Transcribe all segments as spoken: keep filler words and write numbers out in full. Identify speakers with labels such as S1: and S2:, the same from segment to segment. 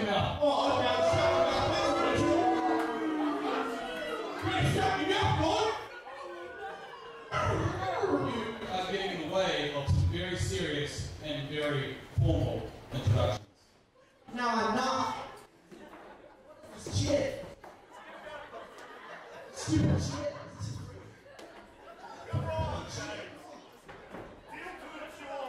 S1: your mouth.
S2: Oh, okay, I'll shut my mouth. Better shut your mouth, boy.
S1: You are getting in the way of some very serious and very formal introductions.
S2: No, I'm not. Shit. Stupid shit.
S3: Come on, James. Feel good, Shaw.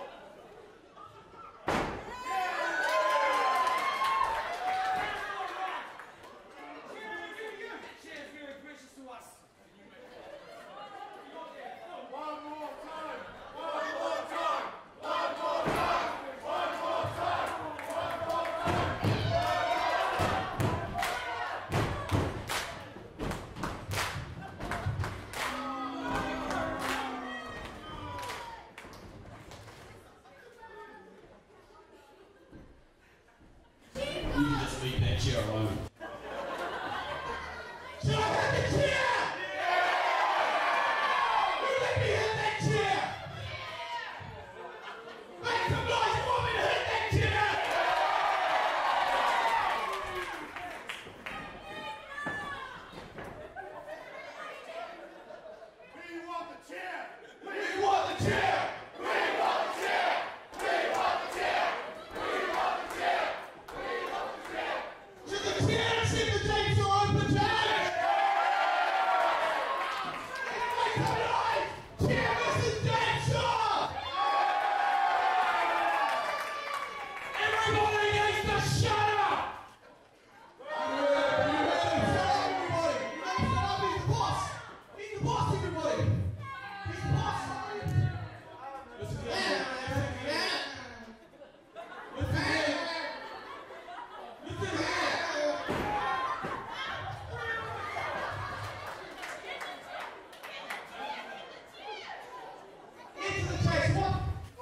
S4: Cheers, very precious to us.
S3: One more time. One more time. One more time. One more time. One more time.
S1: You can just leave that chair alone.
S2: Should I have the chair? You let me hit that chair! Make some noise! You want me to hit that chair?
S3: We want the chair.
S2: We want the chair!
S3: We want the chair. We want the chair. We want the chair. We want the chair.
S2: Should the chair sit the James or open time? Make some noise! Chair versus James Shaw! Everybody needs to shut up! You heard him, shut up, everybody! You know, shut up, he's the boss! He's the boss, everybody! He's the boss!
S1: Listen
S2: Yeah,
S1: here.
S2: yeah.
S1: Listen here. Listen here.
S2: Into the chase, what?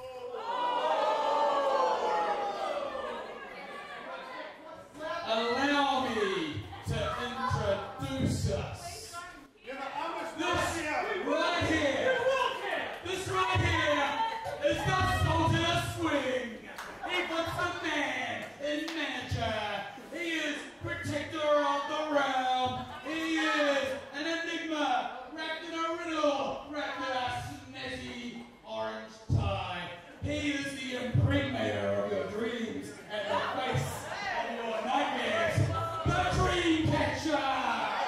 S1: Allow me to introduce us.
S3: You're the honest
S1: This
S3: here.
S1: right here. This right here is the Sultan of Swing. He puts the man in manager. He is protector of the realm. He is an enigma wrapped in a riddle, wrapped in a snazzy orange tie. He is the impregnator of your dreams and the face of your nightmares. The Dreamcatcher!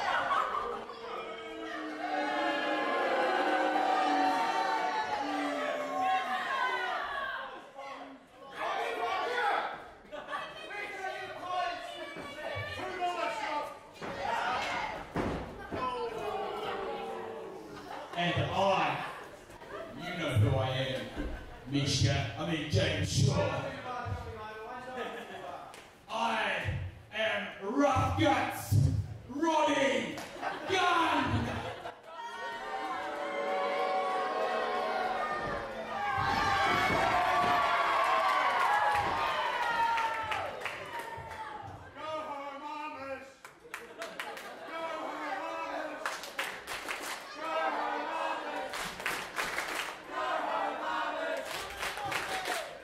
S3: Two more shots.
S1: And I, you know who I am, Misha, I mean James Shaw. I am Rufguts, Roddy Gunn.
S3: Go home, Amish. Go home, Amish. Go home, Amish. Go home, Amish.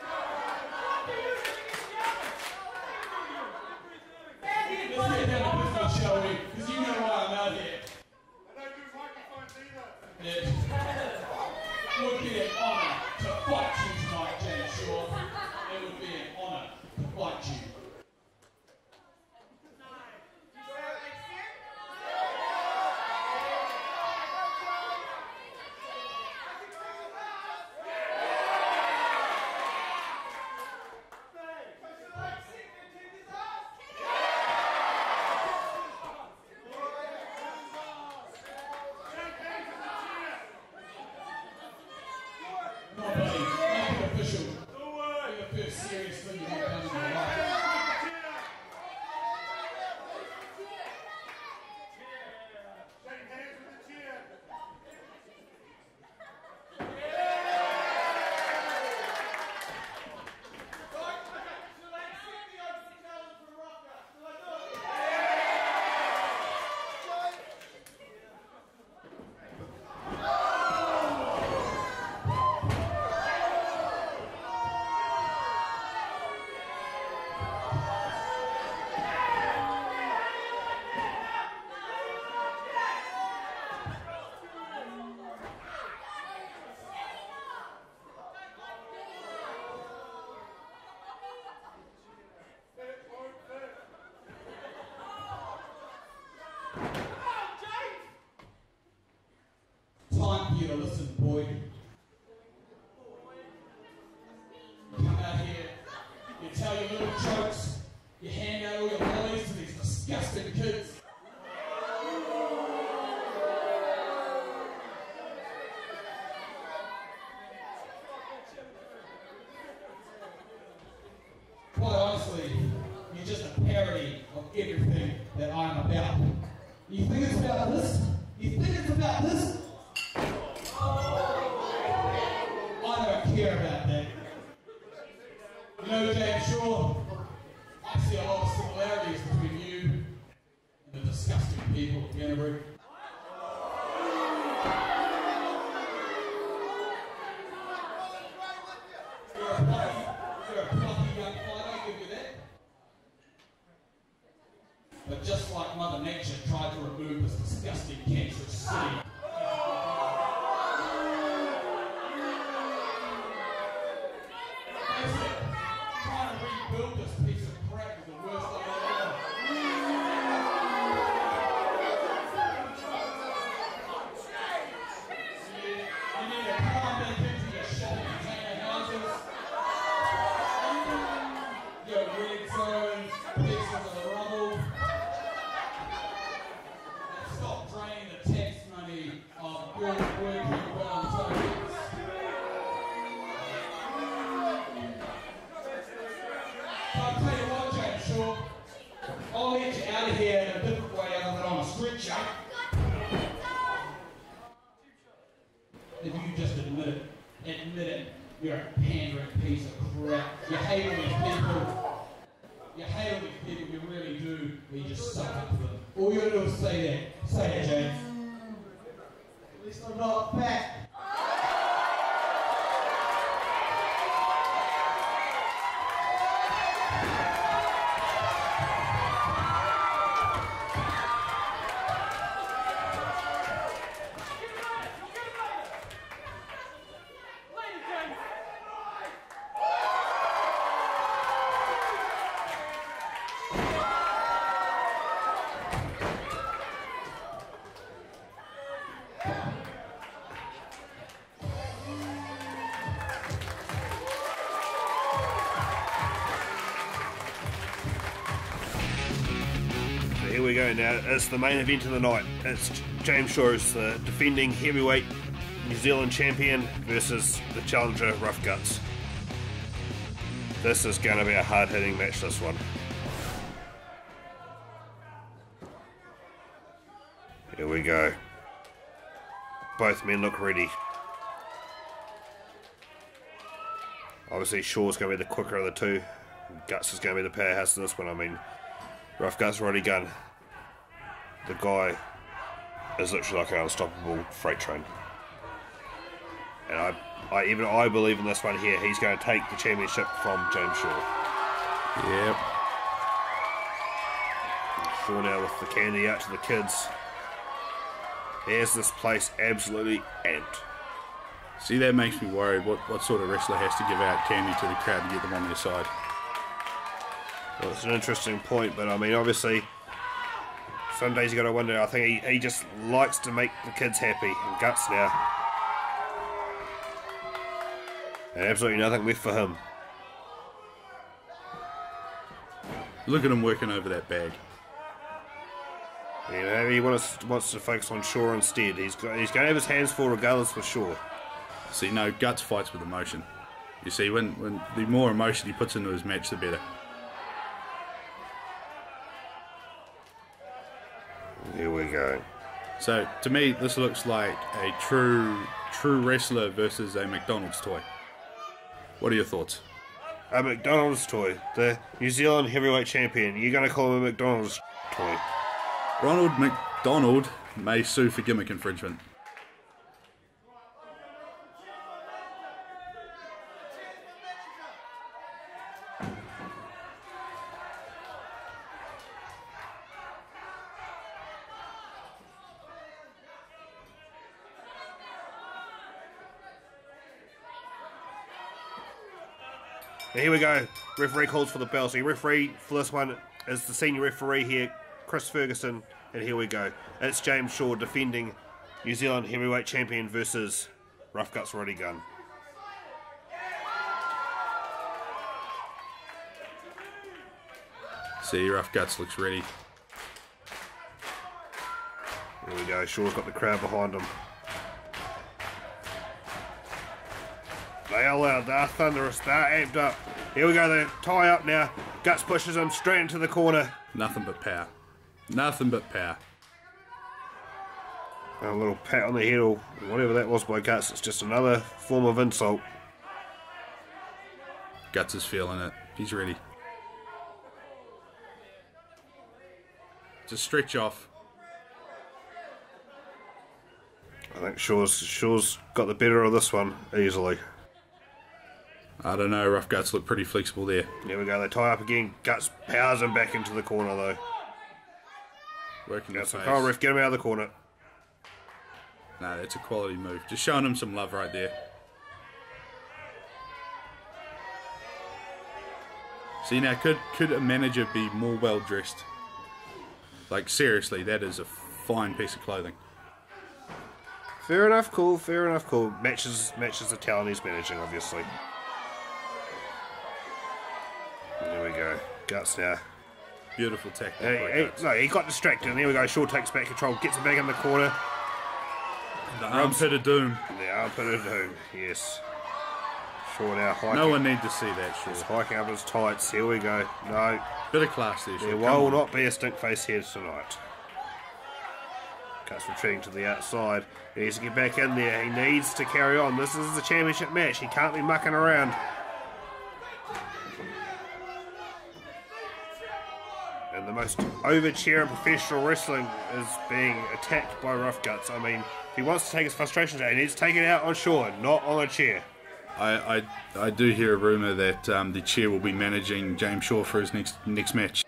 S3: Go home, Amish.
S1: Let's get down to to listen, boy. You come out here, you tell your little jokes, you hand out all your lollies to these disgusting kids. Quite honestly, you're just a parody of everything that I'm about. You think it's about this? You think it's about this? I don't care about that. You know, James Shaw, I see a lot of similarities between you and the disgusting people of Canterbury. You're a plucky, you're a plucky young fighter, I'll give you that. But just like Mother Nature tried to remove this disgusting cancerous city, trying to rebuild this piece of crap is the worst thing ever. You, you need to climb back into your shipping container houses, your red zones, pieces of rubble, and stop draining the tax money of good working well-tokens. I'll tell you what, James Shaw, I'll get you out of here in a different way other than on a stretcher. If you just admit it, admit it, you're a pandering piece of crap. You hate all these people. You hate all these people, you really do, but you just suck up to them. All you gotta do is say that. Say it, James.
S2: At least I'm not fat.
S4: Here we go now, it's the main event of the night. It's James Shaw, the defending heavyweight New Zealand champion versus the challenger Rufguts. This is going to be a hard-hitting match, this one. Here we go. Both men look ready. Obviously Shaw's going to be the quicker of the two. Guts is going to be the powerhouse of this one. I mean, Rufguts, Roddy Gunn. The guy is literally like an unstoppable freight train. And I, I even I believe in this one here. He's going to take the championship from James Shaw.
S5: Yep.
S4: Shaw now with the candy out to the kids. Here's this place absolutely amped.
S5: See, that makes me worried. What what sort of wrestler has to give out candy to the crowd to get them on their side?
S4: Well, it's an interesting point, but I mean, obviously, some days you got to wonder. I think he, he just likes to make the kids happy. And Guts now, and absolutely nothing left for him.
S5: Look at him working over that bag.
S4: You know, he wants wants to focus on Shaw instead. He's got, he's going to have his hands full regardless for Shaw.
S5: See, no, Guts fights with emotion. You see, when when the more emotion he puts into his match, the better.
S4: Here we go.
S5: So, to me, this looks like a true true wrestler versus a McDonald's toy. What are your thoughts?
S4: A McDonald's toy. The New Zealand Heavyweight Champion. You're going to call him a McDonald's toy.
S5: Ronald McDonald may sue for gimmick infringement.
S4: Here we go. Referee calls for the bell. So your referee for this one is the senior referee here, Chris Ferguson. And here we go. It's James Shaw defending New Zealand Heavyweight Champion versus Rufguts Roddy Gunn.
S5: See, Rufguts looks ready.
S4: There we go, Shaw's got the crowd behind him. They are loud, they're thunderous, they're amped up. Here we go, they tie up now. Guts pushes him straight into the corner.
S5: Nothing but power. Nothing but power.
S4: A little pat on the head or whatever that was by Guts, it's just another form of insult.
S5: Guts is feeling it. He's ready. Just stretch off.
S4: I think Shaw's, Shaw's got the better of this one easily.
S5: I don't know, Rufguts look pretty flexible there.
S4: There we go, they tie up again. Guts powers him back into the corner though.
S5: Working the
S4: Guts,
S5: face.
S4: oh, ref, get him out of the corner.
S5: No, that's a quality move. Just showing him some love right there. See now, could could a manager be more well dressed? Like seriously, that is a fine piece of clothing.
S4: Fair enough, cool, fair enough, cool. Matches, matches the talent he's managing, obviously. There we go. Guts now.
S5: Beautiful tactic.
S4: Hey,
S5: by
S4: hey,
S5: Guts.
S4: no, he got distracted, and there we go. Shaw takes back control, gets him back in the corner.
S5: The armpit of doom.
S4: The armpit of doom, yes. Shaw now hiking.
S5: No one need to see that,
S4: He's
S5: sure.
S4: hiking up his tights. Here we go. No,
S5: Bit of class there,
S4: there
S5: sure.
S4: will not be a stink face here tonight. Guts retreating to the outside. He needs to get back in there. He needs to carry on. This is the championship match. He can't be mucking around. And the most over chair in professional wrestling is being attacked by Rufguts. I mean, if he wants to take his frustrations out, he needs to take it out on Shaw, not on a chair.
S5: I, I, I do hear a rumour that um, the chair will be managing James Shaw for his next next match.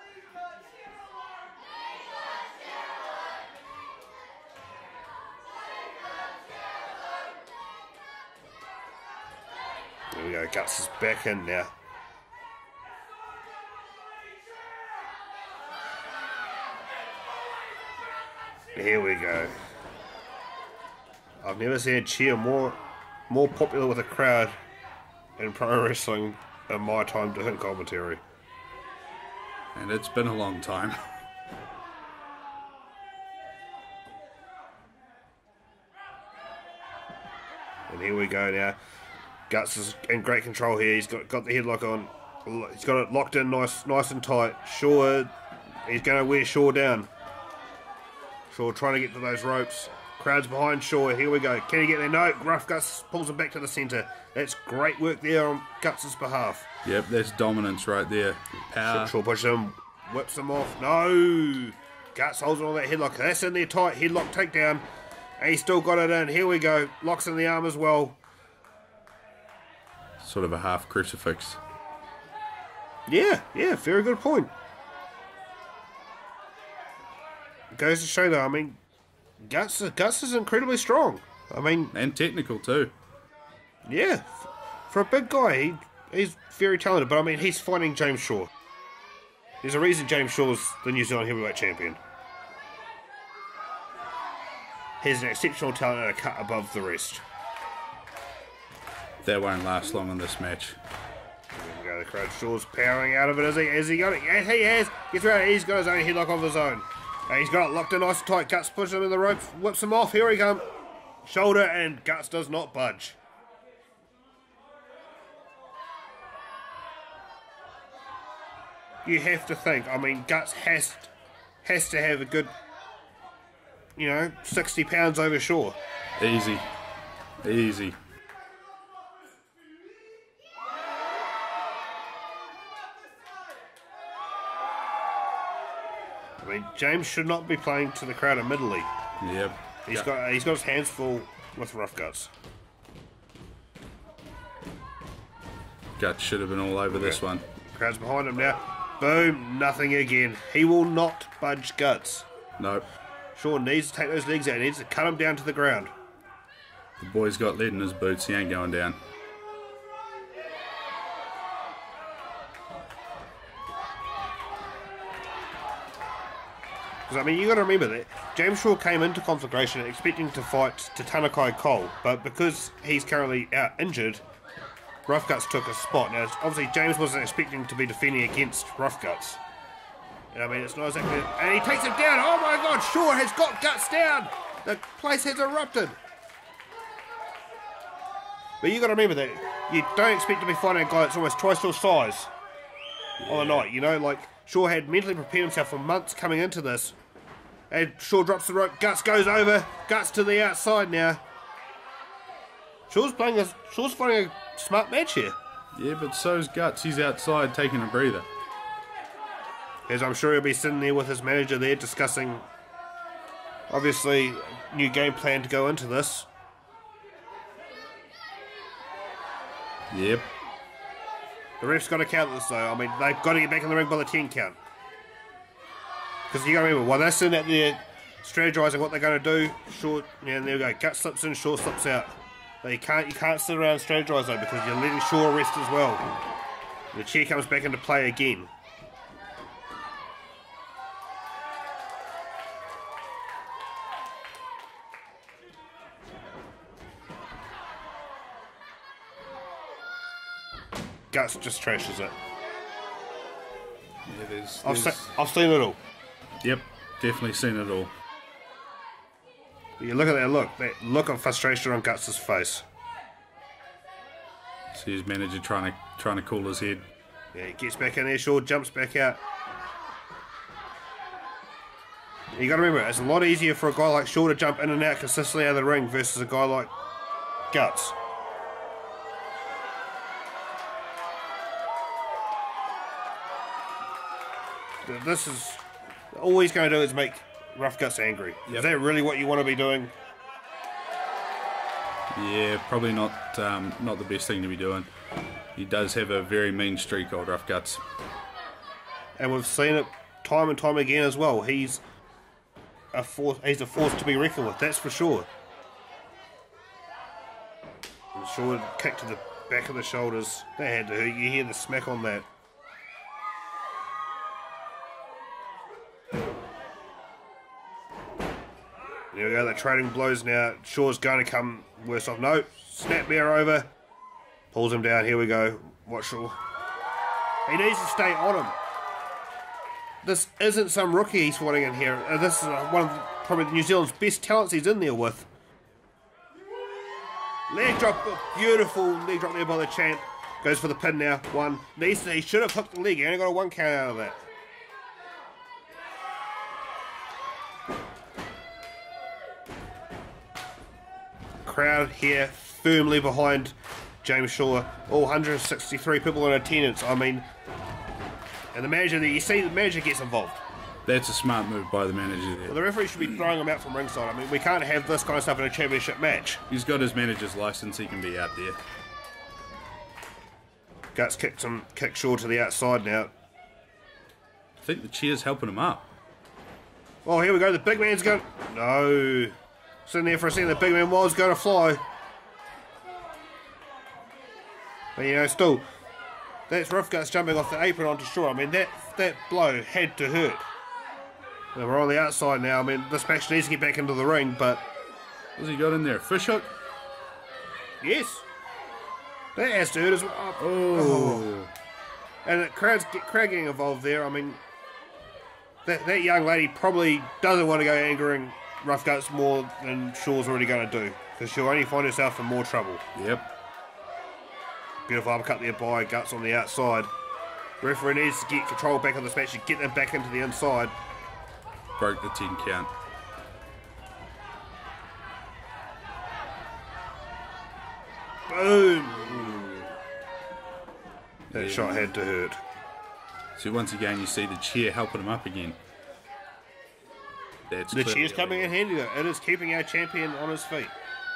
S4: There we go, Guts is back in now. Here we go. I've never seen a cheer more more popular with a crowd in pro wrestling in my time doing commentary.
S5: And it's been a long time.
S4: And here we go now. Guts is in great control here. He's got got the headlock on. He's got it locked in nice nice and tight. Shaw, he's going to wear Shaw down. Shaw trying to get to those ropes. Crowd's behind Shaw. Here we go. Can he get there? No. Rufguts pulls him back to the centre. That's great work there on Guts' behalf.
S5: Yep, that's dominance right there. Power.
S4: Shaw pushes him, whips him off. No. Guts holds on to that headlock. That's in there tight. Headlock takedown. And he's still got it in. Here we go. Locks in the arm as well.
S5: Sort of a half crucifix.
S4: Yeah, yeah. Very good point. Goes to show though, I mean, Guts, Guts is incredibly strong. I mean,
S5: And technical too.
S4: yeah, for a big guy, he, he's very talented. But I mean, he's fighting James Shaw. There's a reason James Shaw's the New Zealand Heavyweight Champion. He's an exceptional talent and a cut above the rest.
S5: That won't last long in this match.
S4: There we go, the crowd. Shaw's powering out of it. Has he, has he got it? Yes, he has. Gets around. He's got his own headlock of his own. And he's got it locked in nice and tight. Guts pushes him in the ropes, whips him off. Here he comes. Shoulder, and Guts does not budge. You have to think. I mean, Guts has has to have a good, you know, sixty pounds over Shaw.
S5: Easy. Easy.
S4: I mean, James should not be playing to the crowd admittedly.
S5: Yep.
S4: He's
S5: Gu-
S4: got he's got his hands full with Rufguts.
S5: Guts should have been all over this
S4: Okay.
S5: one.
S4: Crowd's behind him now. Boom, nothing again. He will not budge Guts.
S5: Nope.
S4: Shaw needs to take those legs out. He needs to cut him down to the ground.
S5: The boy's got lead in his boots. He ain't going down.
S4: Because, I mean, you got to remember that James Shaw came into Conflagration expecting to fight Te Tanakai Cole, but because he's currently out injured, Rufguts took a spot. Now, obviously, James wasn't expecting to be defending against Rufguts. And I mean, it's not exactly... And he takes him down. Oh my God, Shaw has got Guts down. The place has erupted. But you got to remember that you don't expect to be fighting a guy that's almost twice your size yeah. on the night. You know, like Shaw had mentally prepared himself for months coming into this. And Shaw drops the rope. Guts goes over. Guts to the outside now. Shaw's playing a, Shaw's fighting a smart match here.
S5: Yeah, but so's Guts. He's outside taking a breather.
S4: As I'm sure he'll be sitting there with his manager there discussing, obviously, new game plan to go into this.
S5: Yep.
S4: The ref's got to count this though. I mean, they've got to get back in the ring by the ten count. Because you got to remember, while they're sitting at there strategizing what they're going to do, Shaw, yeah, and there we go, Guts slips in, Shaw slips out. But you can't, you can't sit around and strategize though, because you're letting Shaw rest as well. The chair comes back into play again. Guts just trashes it.
S5: Yeah, there's,
S4: I've,
S5: there's...
S4: se I've seen it all.
S5: Yep, definitely seen it all.
S4: But you look at that look, that look of frustration on Guts' face.
S5: See his manager trying to trying to cool his head.
S4: Yeah, he gets back in there, Shaw jumps back out. You got to remember, it's a lot easier for a guy like Shaw to jump in and out consistently out of the ring versus a guy like Guts. This is all he's going to do is make Rufguts angry. Yep. Is that really what you want to be doing?
S5: Yeah, probably not um, not the best thing to be doing. He does have a very mean streak, old Rufguts. And
S4: we've seen it time and time again as well. He's a force. He's a force to be reckoned with. That's for sure. And Shaw kick to the back of the shoulders. That had to hurt. You hear the smack on that. There we go, the trading blows now. Shaw's going to come worse off. No, snap bear over. Pulls him down. Here we go. Watch Shaw. He needs to stay on him. This isn't some rookie he's fighting in here. Uh, this is uh, one of the, probably New Zealand's best talents he's in there with. Leg drop. Beautiful leg drop there by the champ. Goes for the pin now. One. Needs to, he should have hooked the leg. He only got a one count out of that. Crowd here firmly behind James Shaw. All one hundred sixty-three people in attendance. I mean, and the manager there, you see the manager gets involved.
S5: That's a smart move by the manager there.
S4: Well, the referee should be throwing him out from ringside. I mean, we can't have this kind of stuff in a championship match.
S5: He's got his manager's license, he can be out there.
S4: Guts kicks him, kicks Shaw to the outside now.
S5: I think the chair's helping him up.
S4: Oh, here we go. The big man's going. No. Sitting there for a second, the big man was going to fly. But you know, still, that's Rufguts jumping off the apron onto Shaw. I mean, that that blow had to hurt. And we're on the outside now. I mean, this match needs to get back into the ring, but...
S5: What's he got in there? Fish hook?
S4: Yes. That has to hurt as well. Oh. oh. And the crowd's get, crowd getting involved there. I mean, that, that young lady probably doesn't want to go angering Rufguts more than Shaw's already going to do, because she'll only find herself in more trouble.
S5: Yep.
S4: Beautiful uppercut there by Guts on the outside. Referee needs to get control back of this match and get them back into the inside.
S5: Broke the ten count.
S4: Boom! That yeah. shot had to hurt.
S5: So once again you see the chair helping him up again. That's
S4: the chair's coming in handy though. It is keeping our champion on his feet.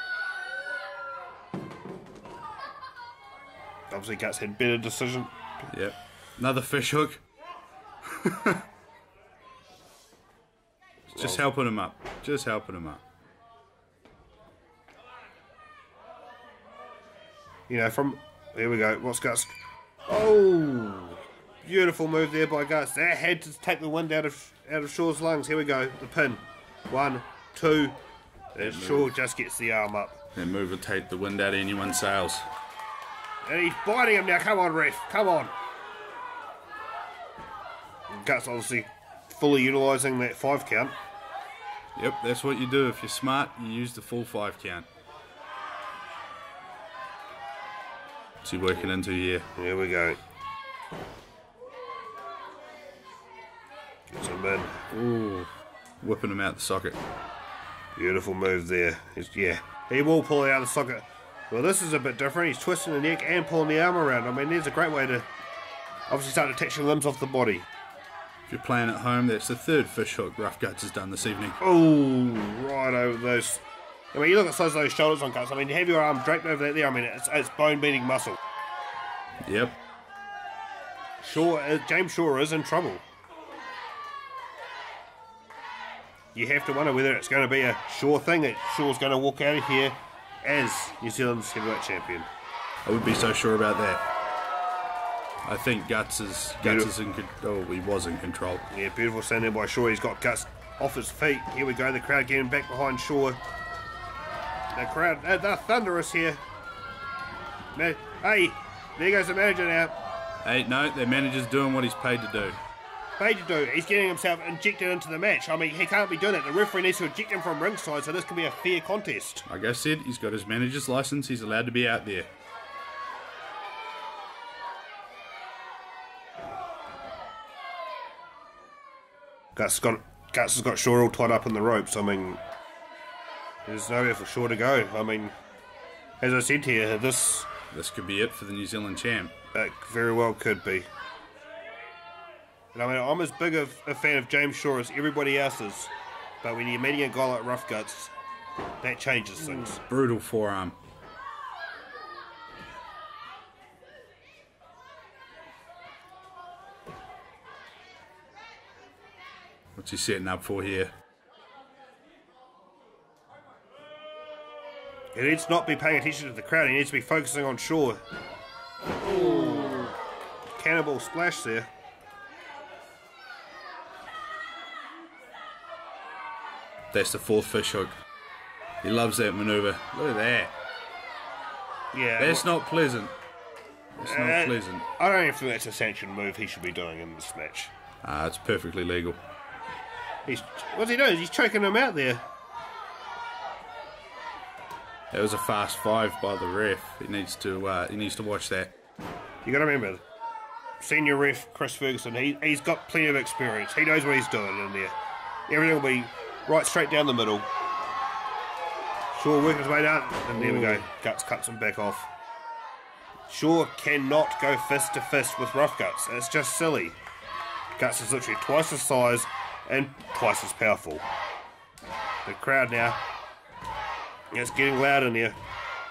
S4: Obviously Guts had better decision.
S5: Yep. Another fish hook. Just well, helping him up. Just helping him up.
S4: You know, from... Here we go. What's Guts... Oh! Beautiful move there by Guts. That had to take the wind out of out of Shaw's lungs. Here we go. The pin. One, two. And Shaw just gets the arm up.
S5: That move will take the wind out of anyone's sails.
S4: And he's biting him now. Come on, ref. Come on. And Guts obviously fully utilising that five count.
S5: Yep, that's what you do. If you're smart, you use the full five count. What's he working into here?
S4: Here we go. Gets him in.
S5: Ooh, whipping him out the socket.
S4: Beautiful move there. He's, yeah, he will pull it out of the socket. Well, this is a bit different. He's twisting the neck and pulling the arm around. I mean, there's a great way to obviously start detaching limbs off the body.
S5: If you're playing at home, that's the third fish hook Rufguts has done this evening.
S4: Oh, right over those. I mean, you look at the size of those shoulders on Guts. I mean, you have your arm draped over that there. I mean, it's, it's bone-beating muscle.
S5: Yep.
S4: Shaw, uh, James Shaw is in trouble. You have to wonder whether it's going to be a sure thing that Shaw's going to walk out of here as New Zealand's heavyweight champion.
S5: I wouldn't be so sure about that. I think Guts is Guts is in control. Oh, he was in control.
S4: Yeah, beautiful stand there by Shaw. He's got Guts off his feet. Here we go. The crowd getting back behind Shaw. The crowd, they're, they're thunderous here. Hey, there goes the manager now.
S5: Hey, no, their manager's doing what he's paid to do.
S4: Paid to do. He's getting himself injected into the match. I mean, he can't be doing that. The referee needs to eject him from ringside, so this can be a fair contest.
S5: Like I said, he's got his manager's license. He's allowed to be out there.
S4: Guts got Guts has got Shaw all tied up in the ropes. I mean, there's nowhere for Shaw to go. I mean, as I said here, this
S5: This could be it for the New Zealand champ.
S4: That very well could be. And I mean, I'm as big of a fan of James Shaw as everybody else is, but when you're meeting a guy like Rufguts, that changes things.
S5: Brutal forearm. What's he setting up for here?
S4: He needs to not be paying attention to the crowd. He needs to be focusing on Shaw. Ooh. Cannonball splash there.
S5: That's the fourth fish hook. He loves that maneuver. Look at that.
S4: Yeah.
S5: That's
S4: well,
S5: not pleasant. That's not
S4: uh,
S5: pleasant.
S4: I don't even think that's a sanctioned move he should be doing in this match.
S5: Ah, it's perfectly legal.
S4: He's what's he doing? He's choking him out there.
S5: That was a fast five by the ref. He needs to. Uh, he needs to watch that.
S4: You got to remember, senior ref Chris Ferguson. He he's got plenty of experience. He knows what he's doing in there. Everything will be right straight down the middle. Shaw working his way down, and there we go. Guts cuts him back off. Shaw cannot go fist to fist with Rufguts. It's just silly. Guts is literally twice his size and twice as powerful. The crowd now, it's getting loud in here.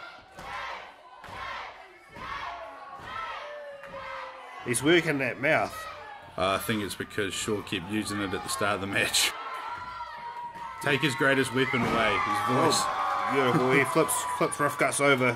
S4: He's working that mouth.
S5: Uh, I think it's because Shaw kept using it at the start of the match. Take his greatest weapon away, his voice.
S4: Oh, beautiful. He flips flips Rufguts over.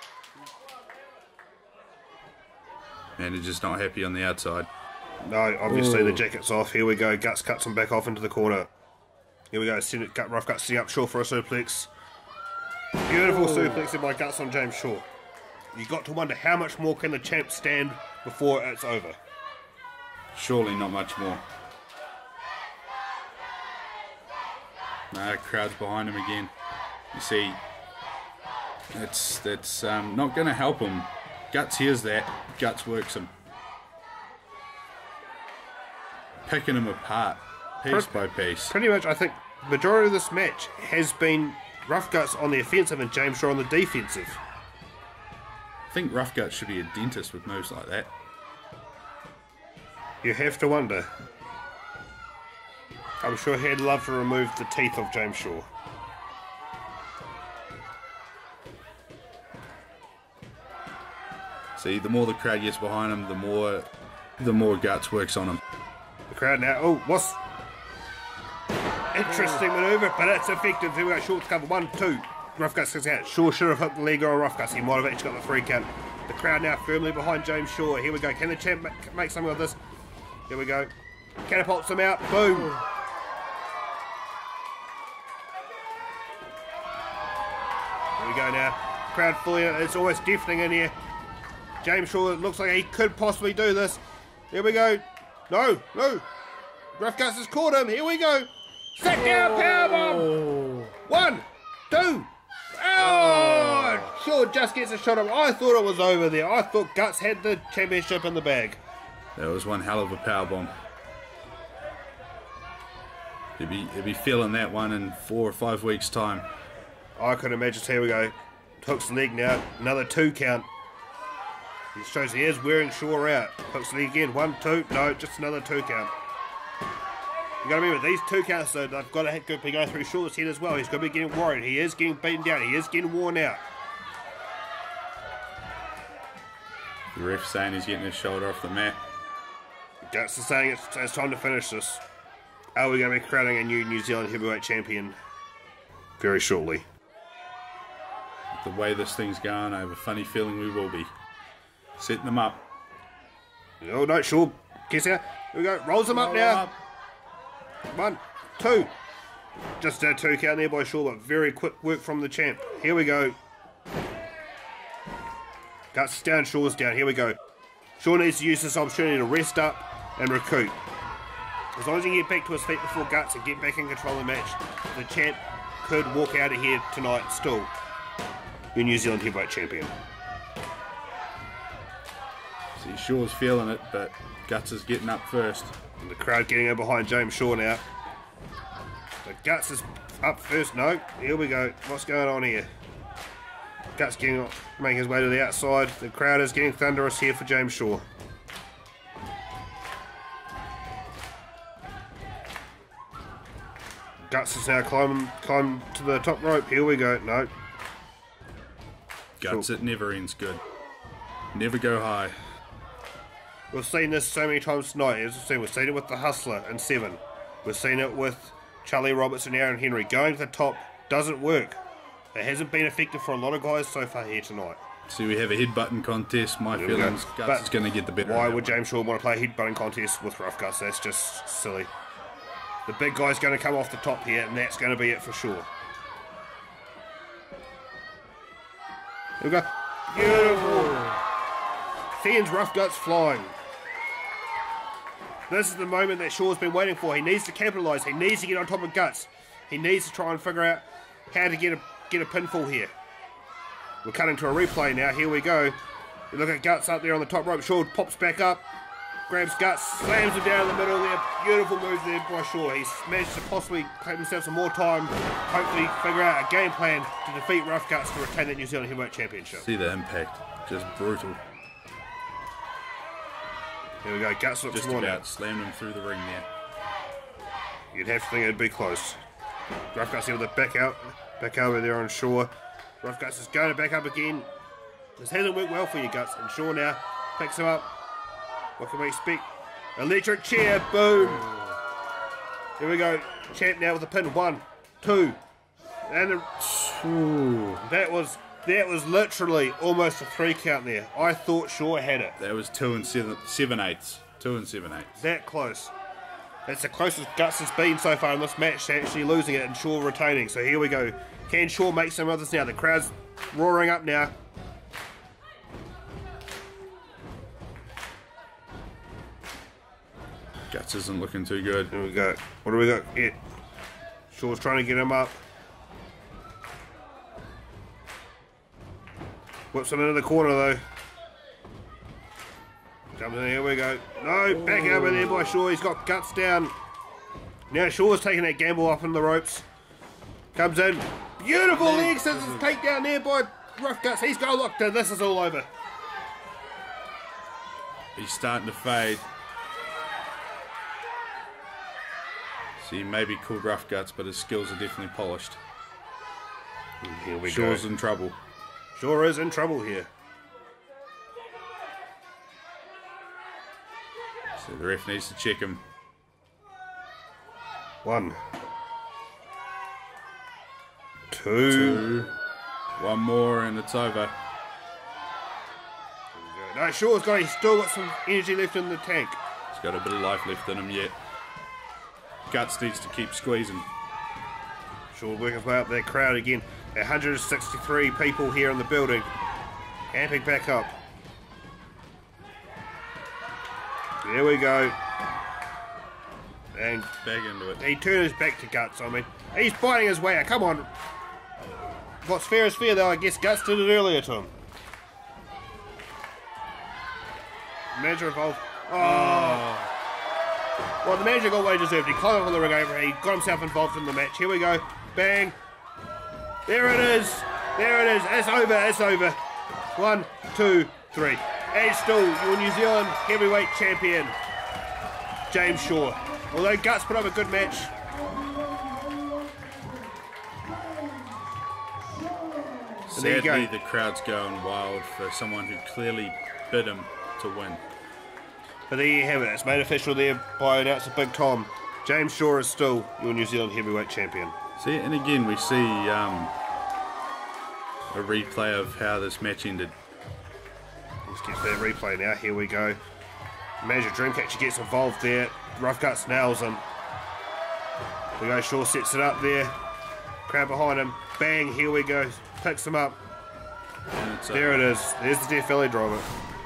S5: Manager's not happy on the outside.
S4: No, obviously
S5: Ooh.
S4: The jacket's off. Here we go. Guts cuts him back off into the corner. Here we go. Send it, gut, Rufguts setting up Shaw for a suplex. Beautiful Ooh. suplex by Guts on James Shaw. You got to wonder how much more can the champ stand before it's over.
S5: Surely not much more. No, crowd's behind him again. You see, that's that's um, not going to help him. Guts hears that. Guts works him. Picking him apart, piece by piece.
S4: Pretty much, I think, the majority of this match has been Rufguts on the offensive and James Shaw on the defensive.
S5: I think Rufguts should be a dentist with moves like that.
S4: You have to wonder. I'm sure he'd love to remove the teeth of James Shaw.
S5: See, the more the crowd gets behind him, the more the more Guts works on him.
S4: The crowd now, oh, what's... Interesting manoeuvre, but it's effective. Here we go, Shaw to cover, one, two. Rufguts gets out. Shaw should have hooked the leg on Rufguts. He might have actually got the free count. The crowd now firmly behind James Shaw. Here we go. Can the champ make, make something of this? Here we go. Catapults him out. Boom. Here we go now. Crowd fully. It's almost deafening in here. James Shaw looks like he could possibly do this. Here we go. No, no. Rufguts has caught him. Here we go. Sit down, powerbomb. One, two. Oh, Shaw just gets a shot of. I thought it was over there. I thought Guts had the championship in the bag.
S5: That was one hell of a powerbomb. He'd be, he'd be feeling that one in four or five weeks' time.
S4: I could imagine. Here we go. Hooks the leg now. Another two count. He shows he is wearing Shaw out. Hooks the leg again. One, two. No, just another two count. You got to remember, these two counts, though, they've got to be going through Shaw's head as well. He's going to be getting worried. He is getting beaten down. He is getting worn out.
S5: The ref saying he's getting his shoulder off the mat.
S4: Guts is saying it's, it's time to finish this. Are we going to be crowning a new New Zealand Heavyweight Champion very shortly?
S5: The way this thing's going, I have a funny feeling we will be. Setting them up.
S4: Oh, no, Shaw gets out. Here we go. Rolls him up
S5: Roll
S4: now.
S5: up.
S4: One, two. Just a two count there by Shaw, but very quick work from the champ. Here we go. Guts down, Shaw's down. Here we go. Shaw needs to use this opportunity to rest up and recoup. As long as he can get back to his feet before Guts and get back in control of the match, the champ could walk out of here tonight still your New Zealand Heavyweight Champion.
S5: See, Shaw's feeling it, but Guts is getting up first.
S4: And the crowd getting in behind James Shaw now. The Guts is up first. No, here we go. What's going on here? Guts getting making his way to the outside. The crowd is getting thunderous here for James Shaw. Guts is now climbing, climbing to the top rope. Here we go. No.
S5: Guts,
S4: Sure.
S5: it never ends good. Never go high.
S4: We've seen this so many times tonight. As we've seen, we've seen it with the Hustler in seven. We've seen it with Charlie Roberts and Aaron Henry. Going to the top doesn't work. It hasn't been effective for a lot of guys so far here tonight.
S5: See, we have a headbutting contest. My
S4: Here we go.
S5: feelings, Guts
S4: But
S5: is going to get the better
S4: Why
S5: of that
S4: would
S5: one.
S4: James Shaw want to play a headbutting contest with Rufguts? That's just silly. The big guy's going to come off the top here, and that's going to be it for sure. Here we go. Beautiful. Sends Rufguts flying. This is the moment that Shaw's been waiting for. He needs to capitalise. He needs to get on top of Guts. He needs to try and figure out how to get a get a pinfall here. We're cutting to a replay now. Here we go. You look at Guts up there on the top rope. Shaw pops back up, grabs Guts, slams him down in the middle there. Beautiful move there by Shaw. He's managed to possibly take himself some more time, hopefully figure out a game plan to defeat Rufguts to retain that New Zealand Heavyweight Championship.
S5: See the impact. Just brutal.
S4: Here we go. Guts looks
S5: Just
S4: worn
S5: about
S4: out.
S5: slammed him through the ring there.
S4: You'd have to think it'd be close. Rufguts here with the back out, back over there on Shaw. Rufguts is going to back up again. This hasn't worked well for you, Guts. And Shaw now picks him up. What can we expect? Electric chair, boom. Here we go. Champ now with a pin. One, two, and the,
S5: Ooh,
S4: that was that was literally almost a three count there. I thought Shaw had it.
S5: that was two and seven, seven eighths. Two and seven eighths.
S4: That close. That's the closest Guts has been so far in this match to actually losing it and Shaw retaining. So here we go. Can Shaw make some of this now? The crowd's roaring up now.
S5: Guts isn't looking too good.
S4: Here we go. What do we got? Yeah. Shaw's trying to get him up. Whips him into the corner though. Comes in, here we go. No, back over there by Shaw. He's got Guts down. Now Shaw's taking that gamble up in the ropes. Comes in. Beautiful leg scissors takedown there by Rufguts. He's got locked in. This is all over.
S5: He's starting to fade. See, he may be called rough guts, but his skills are definitely polished.
S4: Here we
S5: Shaw's
S4: go.
S5: in trouble.
S4: Shaw is in trouble here.
S5: So the ref needs to check him.
S4: One. Two.
S5: Two. One more and it's over.
S4: No, Shaw's got, he's still got some energy left in the tank.
S5: He's got a bit of life left in him yet. Guts needs to keep squeezing.
S4: Shaw working his way up that crowd again. one hundred sixty-three people here in the building. Amping back up. There we go. And
S5: Back into it.
S4: he turned his back to Guts. I mean, he's biting his way out. Come on. What's fair is fair, though. I guess Guts did it earlier to him. Manager involved. Oh. Well, the manager got what he deserved. He climbed up on the ring over. He got himself involved in the match. Here we go. Bang. There it is. There it is. It's over. It's over. One, two, three. And still, your New Zealand Heavyweight Champion, James Shaw. Although Guts put up a good match.
S5: Sadly, the crowd's going wild for someone who clearly bid him to win.
S4: But there you have it. It's made official there by announcer Big Tom. James Shaw is still your New Zealand Heavyweight Champion.
S5: See, and again we see um, a replay of how this match ended.
S4: Let's get to that replay now. Here we go. Manager Dreamcatcher gets involved there. Rufguts nails him. Here we go. Shaw sets it up there. Crowd behind him. Bang. Here we go. Picks him up. There it is. There's the Death Valley driver.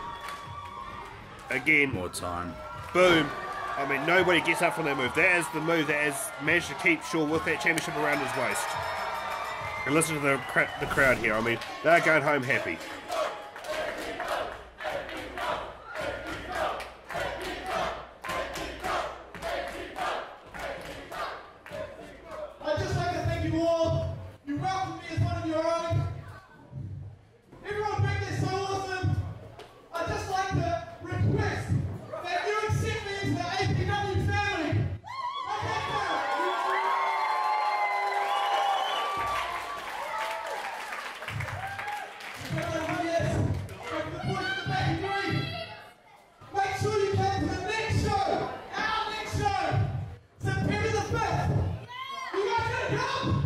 S4: Again.
S5: More time.
S4: Boom. I mean, nobody gets up from that move. That is the move that has managed to keep Shaw with that championship around his waist. And listen to the, cra the crowd here. I mean, they're going home happy.
S2: I'd just like to thank you all. You welcomed me as one of your own. Everyone back there so awesome. I'd just like to request that you accept me into the A P W family. Okay, make sure you come to the next show, our next show, September the fifth. You guys gonna come?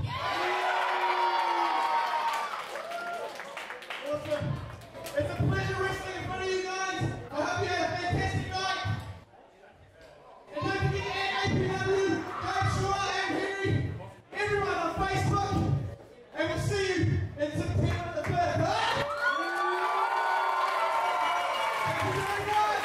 S2: Awesome. It's a pleasure wrestling in front of you guys. I hope you had a fantastic night. And don't forget to add A P W, Dave Shaw, and Henry, everyone on Facebook. And we'll see you in September the fifth. Huh? Thank you very much.